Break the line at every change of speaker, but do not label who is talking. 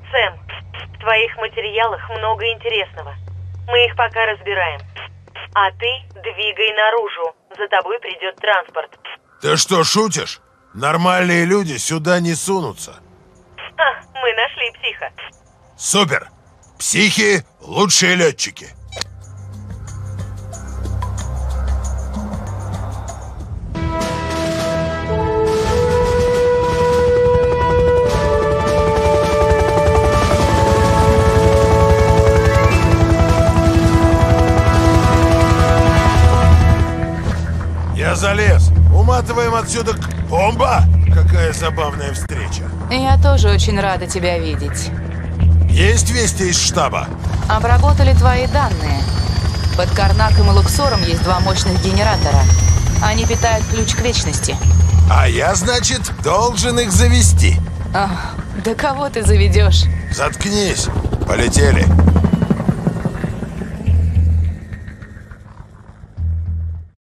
Сэм, в твоих материалах много интересного. Мы их пока разбираем. А ты двигай наружу. За тобой придет транспорт.
Ты что, шутишь? Нормальные люди сюда не сунутся.
Мы нашли психа.
Супер! Психи — лучшие летчики. Я залез. Уматываем отсюда к... Бомба! Какая забавная встреча.
Я тоже очень рада тебя видеть.
Есть вести из штаба?
Обработали твои данные. Под Карнаком и Луксором есть 2 мощных генератора. Они питают ключ к вечности.
А я, значит, должен их завести.
Да кого ты заведешь?
Заткнись. Полетели.